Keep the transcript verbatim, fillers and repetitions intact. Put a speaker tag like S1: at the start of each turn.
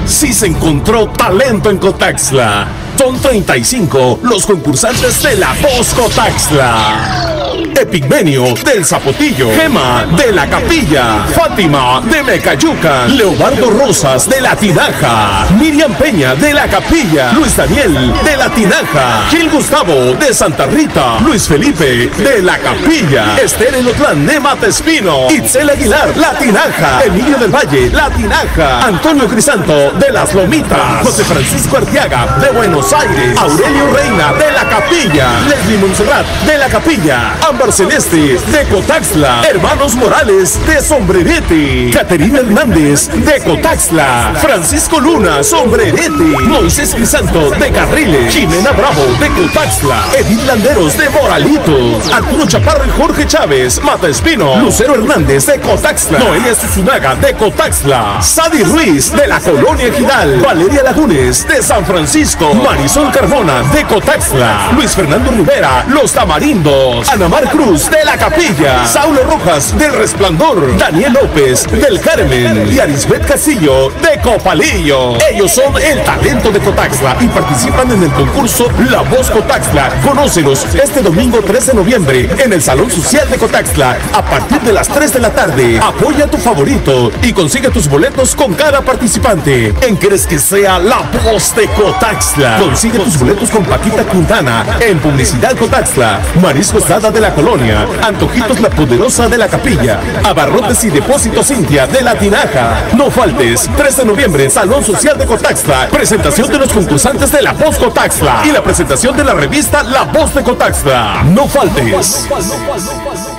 S1: Sí se encontró talento en Cotaxtla. Son treinta y cinco los concursantes de la voz Cotaxtla. Epigmenio del Zapotillo, Gema de la Capilla, Fátima de Mecayucan, Leobardo Rosas de la Tinaja, Miriam Peña de la Capilla, Luis Daniel de la Tinaja, Gil Gustavo de Santa Rita, Luis Felipe de la Capilla, Esther Elotlán de Matespino, Itzel Aguilar, la Tinaja, Emilio del Valle, la Tinaja, Antonio Crisanto de las Lomitas, José Francisco Arteaga de Buenos Aires, Aurelio Reina de la Capilla, Leslie Montserrat de la Capilla, Ámbar Celeste de Cotaxtla, Hermanos Morales de Sombrerete, Caterina Hernández de Cotaxtla, Francisco Luna, Sombrerete, Moisés Crisanto de Carriles, Jimena Bravo de Cotaxtla, Edith Landeros de Moralito, Arturo Chaparro y Jorge Chávez, Mata Espino, Lucero Hernández de Cotaxtla, Noelia Susunaga de Cotaxtla, Sadi Ruiz de la Colonia Ejidal, Valeria Lagunes de San Francisco, Marisol Carmona de Cotaxtla, Luis Fernando Rivera, Los Tamarindos, Ana Mar Cruz de la Capilla, Saulo Rojas del Resplandor, Daniel López del Carmen y Arisbet Castillo de Copalillo. Ellos son el talento de Cotaxtla y participan en el concurso La Voz Cotaxtla. Conócelos este domingo tres de noviembre en el Salón Social de Cotaxtla a partir de las tres de la tarde. Apoya a tu favorito y consigue tus boletos con cada participante. ¿En quieres que sea La Voz de Cotaxtla? Consigue tus boletos con Paquita Quintana en Publicidad Cotaxtla, Mariscos Dada de la Colonia, Antojitos La Poderosa de la Capilla, Abarrotes y Depósitos Cintia de la Tinaja. No faltes, tres de noviembre, Salón Social de Cotaxtla, presentación de los concursantes de La Voz Cotaxtla y la presentación de la revista La Voz de Cotaxtla. No faltes.